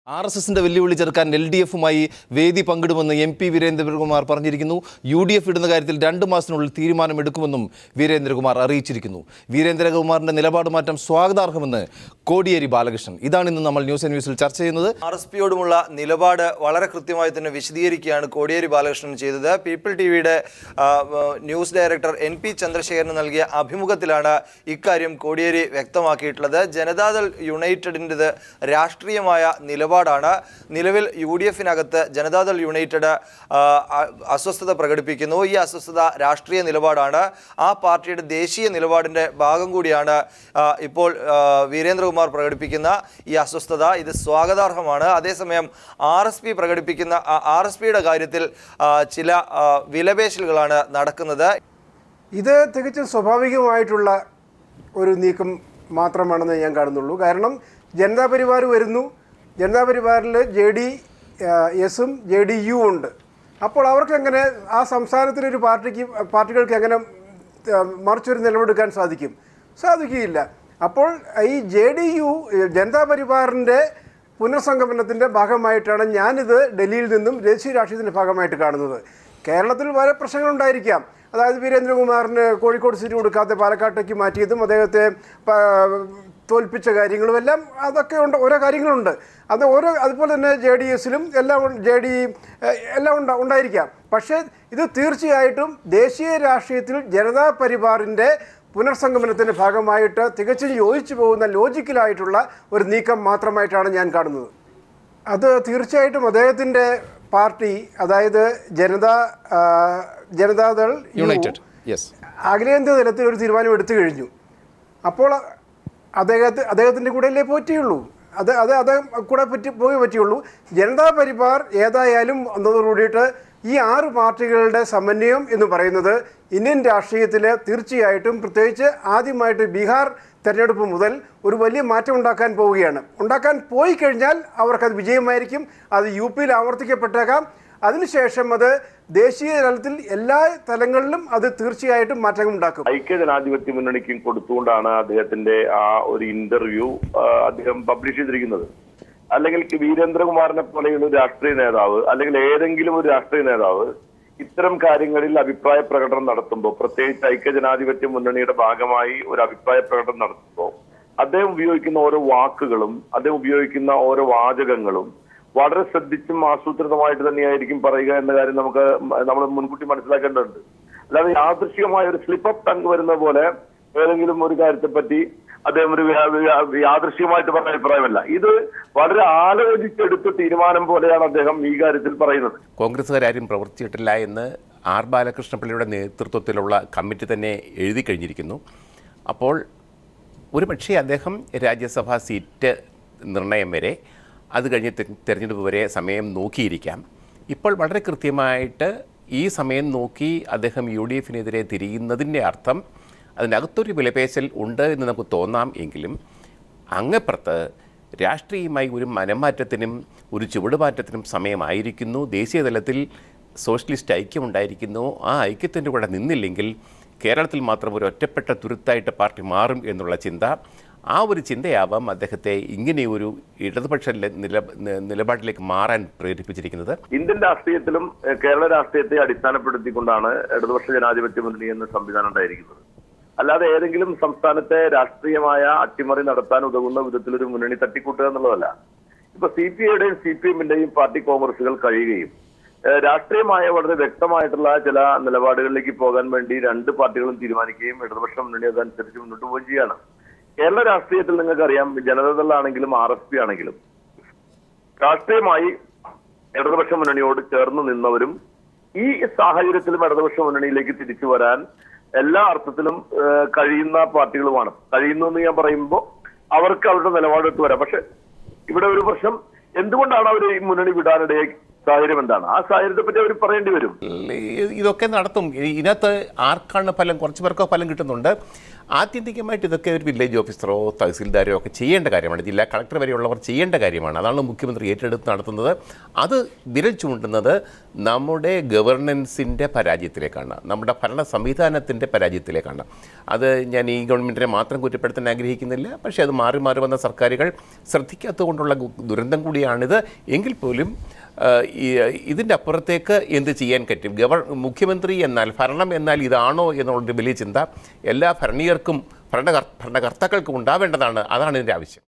RSSന്റെ വെല്ലുവിളി ചെറുക്കാൻ LDFുമായി വേദി പങ്കിടുമെന്ന് MP വീരേന്ദ്രകുമാർ പറഞ്ഞിരിക്കുന്നു. UDF ഇടുന്ന കാര്യത്തിൽ 2 മാസത്തിനുള്ളിൽ തീരുമാനമെടുക്കുമെന്നും വീരേന്ദ്രകുമാർ അറിയിച്ചിരിക്കുന്നു. വീരേന്ദ്രകുമാറിന്റെ നിലപാട് മാറ്റം സ്വാഗതാർഹമെന്ന് കോടിയേരി ബാലകൃഷ്ണൻ. ഇതാണ് ഇന്ന് നമ്മൾ ന്യൂസിൽ ചർച്ച ചെയ്യുന്നത്. RSPയോടുമുള്ള നിലപാട് വളരെ കൃത്യമായി തന്നെ വിശദീകരിക്കുകയാണ് കോടിയേരി ബാലകൃഷ്ണൻ ചെയ്തത്. പീപ്പിൾ TVയുടെ ന്യൂസ് ഡയറക്ടർ NP ചന്ദ്രശേഖരന് നൽകിയ അഭിമുഖത്തിലാണ് ഇക്കാര്യം കോടിയേരി വ്യക്തമാക്കിയിട്ടുള്ളത്. ജനതാദൾ യുണൈറ്റഡിൻ്റെത് രാഷ്ട്രീയമായ നിലപാടാണ്. നിലവിൽ UDFിനകത്ത് ജനതാദൾ യുണൈറ്റഡ് അസ്വസ്ഥത പ്രകടിപ്പിക്കുന്നു. ഈ അസ്വസ്ഥത രാഷ്ട്രീയ നിലപാടാണ്. ആ പാർട്ടിയുടെ ദേശീയ നിലപാടിൻ്റെ ഭാഗം കൂടിയാണ് ഇപ്പോൾ വീരേന്ദ്രകുമാർ പ്രകടിപ്പിക്കുന്ന ഈ അസ്വസ്ഥത. ഇത് സ്വാഗതാർഹമാണ്. അതേസമയം RSP പ്രകടിപ്പിക്കുന്ന RSPയുടെ കാര്യത്തിൽ ചില വിലപേശലുകളാണ് നടക്കുന്നത്. ഇത് തികച്ചും സ്വാഭാവികമായിട്ടുള്ള ഒരു നീക്കം മാത്രമാണെന്ന് ഞാൻ കാണുന്നുള്ളൂ. കാരണം ജനതാ പരിവാർ വരുന്നു, ജനതാ പരിവാറിൽ JDSും JDU ഉണ്ട്. അപ്പോൾ അവർക്കെങ്ങനെ ആ സംസ്ഥാനത്തിലൊരു പാർട്ടികൾക്ക് എങ്ങനെ മറിച്ചൊരു നിലപാടെടുക്കാൻ സാധിക്കുകയില്ല. അപ്പോൾ ഈ JDU ജനതാ പരിവാറിൻ്റെ പുനഃസംഗമനത്തിൻ്റെ ഭാഗമായിട്ടാണ് ഞാനിത് ഡൽഹിയിൽ നിന്നും ദേശീയ രാഷ്ട്രീയത്തിൻ്റെ ഭാഗമായിട്ട് കാണുന്നത്. കേരളത്തിൽ വളരെ പ്രശ്നങ്ങളുണ്ടായിരിക്കാം. അതായത് വീരേന്ദ്രകുമാറിന് കോഴിക്കോട് സീറ്റ് കൊടുക്കാത്ത പാലക്കാട്ടേക്ക് മാറ്റിയതും അദ്ദേഹത്തെ തോൽപ്പിച്ച കാര്യങ്ങളും എല്ലാം അതൊക്കെ ഉണ്ട്, ഓരോ കാര്യങ്ങളുണ്ട്. അതുപോലെ തന്നെ JDSലും എല്ലാം ഉണ്ടായിരിക്കാം. പക്ഷേ ഇത് തീർച്ചയായിട്ടും ദേശീയ രാഷ്ട്രീയത്തിൽ ജനതാ പരിവാറിൻ്റെ പുനർസംഗമനത്തിൻ്റെ ഭാഗമായിട്ട് തികച്ചും യോജിച്ചു പോകുന്ന ലോജിക്കലായിട്ടുള്ള ഒരു നീക്കം മാത്രമായിട്ടാണ് ഞാൻ കാണുന്നത്. അത് തീർച്ചയായിട്ടും അദ്ദേഹത്തിൻ്റെ പാർട്ടി, അതായത് ജനതാദൾ യുണൈറ്റഡ് അഖിലേന്ത്യാ തലത്തിൽ ഒരു തീരുമാനം എടുത്തു കഴിഞ്ഞു. അപ്പോൾ അദ്ദേഹത്തിൻ്റെ കൂടെയല്ലേ പറ്റുള്ളൂ, അത് കൂടെ പോയേ പറ്റുള്ളൂ. ജനതാ പരിവാർ ഏതായാലും വന്നതോടുകൂടിയിട്ട് ഈ 6 പാർട്ടികളുടെ സമന്വയം എന്ന് പറയുന്നത് ഇന്ത്യൻ രാഷ്ട്രീയത്തിൽ തീർച്ചയായിട്ടും പ്രത്യേകിച്ച് ആദ്യമായിട്ട് ബീഹാർ തെരഞ്ഞെടുപ്പ് മുതൽ ഒരു വലിയ മാറ്റം ഉണ്ടാക്കാൻ പോവുകയാണ്. ഉണ്ടാക്കാൻ പോയി കഴിഞ്ഞാൽ അവർക്കത് വിജയമായിരിക്കും. അത് UPയിൽ ആവർത്തിക്കപ്പെട്ടേക്കാം. അതിനുശേഷം അത് ദേശീയ തലത്തിൽ എല്ലാ തലങ്ങളിലും അത് തീർച്ചയായിട്ടും മാറ്റം ഉണ്ടാക്കും. ഐക്യജനാധിപത്യ മുന്നണിക്കും കൊടുത്തുകൊണ്ടാണ് അദ്ദേഹത്തിന്റെ ആ ഒരു ഇന്റർവ്യൂ അദ്ദേഹം പബ്ലിഷ് ചെയ്തിരിക്കുന്നത്. അല്ലെങ്കിൽ വീരേന്ദ്രകുമാറിനെ പോലെയുള്ള ഒരു രാഷ്ട്രീയ നേതാവ് അല്ലെങ്കിൽ ഏതെങ്കിലും ഒരു രാഷ്ട്രീയ നേതാവ് ഇത്തരം കാര്യങ്ങളിൽ അഭിപ്രായ പ്രകടനം നടത്തുമ്പോൾ, പ്രത്യേകിച്ച് ഐക്യജനാധിപത്യ മുന്നണിയുടെ ഭാഗമായി ഒരു അഭിപ്രായ പ്രകടനം നടത്തുമ്പോൾ അദ്ദേഹം ഉപയോഗിക്കുന്ന ഓരോ വാക്കുകളും അദ്ദേഹം ഉപയോഗിക്കുന്ന ഓരോ വാചകങ്ങളും വളരെ ശ്രദ്ധിച്ചും ആസൂത്രിതമായിട്ട് തന്നെയായിരിക്കും പറയുക എന്ന കാര്യം നമ്മൾ മുൻകൂട്ടി മനസ്സിലാക്കേണ്ടതുണ്ട്. അല്ലാതെ യാദൃശ്ചികമായ ഒരു സ്ലിപ്പ് ഓഫ് ടങ് വരുന്ന പോലെ ഏതെങ്കിലും ഒരു കാര്യത്തെപ്പറ്റി അദ്ദേഹം ഒരു യാദൃശ്ചികമായിട്ട് പറഞ്ഞ അഭിപ്രായമല്ല. ഇത് വളരെ ആലോചിച്ചെടുത്ത തീരുമാനം പോലെയാണ് അദ്ദേഹം ഈ കാര്യത്തിൽ പറയുന്നത്. കോൺഗ്രസ്സുകാരും പ്രവർത്തിച്ചിട്ടില്ല എന്ന് R ബാലകൃഷ്ണപിള്ളയുടെ നേതൃത്വത്തിലുള്ള കമ്മിറ്റി തന്നെ എഴുതി കഴിഞ്ഞിരിക്കുന്നു. അപ്പോൾ ഒരുപക്ഷെ അദ്ദേഹം രാജ്യസഭാ സീറ്റ് നിർണയം വരെ, അത് കഴിഞ്ഞ് തെരഞ്ഞെടുപ്പ് വരെ സമയം നോക്കിയിരിക്കാം. ഇപ്പോൾ വളരെ കൃത്യമായിട്ട് ഈ സമയം നോക്കി അദ്ദേഹം UDFിനെതിരെ തിരിയുന്നതിൻ്റെ അർത്ഥം അതിനകത്തൊരു വിലപേശൽ ഉണ്ട് എന്ന് നമുക്ക് തോന്നാം. എങ്കിലും അങ്ങപ്പുറത്ത് രാഷ്ട്രീയമായി ഒരു മനംമാറ്റത്തിനും ഒരു ചുവടുമാറ്റത്തിനും സമയമായിരിക്കുന്നു. ദേശീയ തലത്തിൽ സോഷ്യലിസ്റ്റ് ഐക്യമുണ്ടായിരിക്കുന്നു. ആ ഐക്യത്തിൻ്റെ കൂടെ നിന്നില്ലെങ്കിൽ കേരളത്തിൽ മാത്രം ഒരു ഒറ്റപ്പെട്ട തുരുത്തായിട്ട് പാർട്ടി മാറും എന്നുള്ള ചിന്ത, ആ ഒരു ചിന്തയാവാം അദ്ദേഹത്തെ ഇങ്ങനെയൊരു ഇടതുപക്ഷ നിലപാടിലേക്ക് മാറാൻ പ്രേരിപ്പിച്ചിരിക്കുന്നത്. ഇന്ത്യൻ രാഷ്ട്രീയത്തിലും കേരള രാഷ്ട്രീയത്തെ അടിസ്ഥാനപ്പെടുത്തിക്കൊണ്ടാണ് ഇടതുപക്ഷ ജനാധിപത്യ മുന്നണി എന്ന സംവിധാനം ഉണ്ടായിരിക്കുന്നത്. അല്ലാതെ ഏതെങ്കിലും സംസ്ഥാനത്തെ രാഷ്ട്രീയമായ അട്ടിമറി നടത്താൻ ഉതകുന്ന വിധത്തിലൊരു മുന്നണി തട്ടിക്കൂട്ടുക എന്നുള്ളതല്ല. ഇപ്പൊ CPIയുടെയും CPMന്റെയും പാർട്ടി കോൺഗ്രസുകൾ കഴിയുകയും രാഷ്ട്രീയമായ വളരെ വ്യക്തമായിട്ടുള്ള ചില നിലപാടുകളിലേക്ക് പോകാൻ വേണ്ടി 2 പാർട്ടികളും തീരുമാനിക്കുകയും ഇടതുപക്ഷ മുന്നണി അതനുസരിച്ച് മുന്നോട്ട് പോവുകയും ചെയ്യാണ്. കേരള രാഷ്ട്രീയത്തിൽ നിങ്ങൾക്കറിയാം, ജനതാദളാണെങ്കിലും RSP ആണെങ്കിലും രാഷ്ട്രീയമായി ഇടതുപക്ഷ മുന്നണിയോട് ചേർന്ന് നിന്നവരും ഈ സാഹചര്യത്തിലും ഇടതുപക്ഷ മുന്നണിയിലേക്ക് തിരിച്ചു വരാൻ എല്ലാ അർത്ഥത്തിലും കഴിയുന്ന പാർട്ടികളുമാണ്. കഴിയുന്നു എന്ന് ഞാൻ പറയുമ്പോൾ അവർക്ക് അവരുടെ നിലപാടെടുത്ത് വരാം. പക്ഷെ ഇവിടെ ഒരു പ്രശ്നം, എന്തുകൊണ്ടാണ് അവർ ഈ മുന്നണി വിടാനിടയായി? സാഹചര്യം എന്താണ്? ആ സാഹചര്യത്തെ പറ്റി അവർ പറയേണ്ടി വരും. ഇതൊക്കെ നടത്തും. ഇതിനകത്ത് ആർക്കാണ് ഫലം? കുറച്ച് പേർക്ക് ഫലം കിട്ടുന്നുണ്ട്. ആത്യന്തികമായിട്ട് ഇതൊക്കെ ഒരു വില്ലേജ് ഓഫീസറോ തഹസിൽദാരോ ഒക്കെ ചെയ്യേണ്ട കാര്യമാണ്, ജില്ലാ കളക്ടർ വരെയുള്ളവർ ചെയ്യേണ്ട കാര്യമാണ്. അതാണ് മുഖ്യമന്ത്രി ഏറ്റെടുത്ത് നടത്തുന്നത്. അത് വിരൽ ചൂണ്ടുന്നത് നമ്മുടെ ഗവർണൻസിൻ്റെ പരാജയത്തിലേക്കാണ്, നമ്മുടെ ഭരണ സംവിധാനത്തിൻ്റെ പരാജയത്തിലേക്കാണ്. അത് ഞാൻ ഈ ഗവൺമെൻറ്റിനെ മാത്രം കുറ്റപ്പെടുത്താൻ ആഗ്രഹിക്കുന്നില്ല, പക്ഷേ അത് മാറി മാറി വന്ന സർക്കാരുകൾ ശ്രദ്ധിക്കാത്തതുകൊണ്ടുള്ള ദുരന്തം കൂടിയാണിത്. എങ്കിൽ പോലും ഇതിൻ്റെ അപ്പുറത്തേക്ക് എന്ത് ചെയ്യാൻ പറ്റും? മുഖ്യമന്ത്രി എന്നാൽ, ഭരണം എന്നാൽ ഇതാണോ എന്നുള്ളൊരു വലിയ ചിന്ത എല്ലാ ഭരണീയർക്കും ഭരണകർത്താക്കൾക്കും ഉണ്ടാവേണ്ടതാണ്. അതാണ് ഇതിൻ്റെ ആവശ്യം.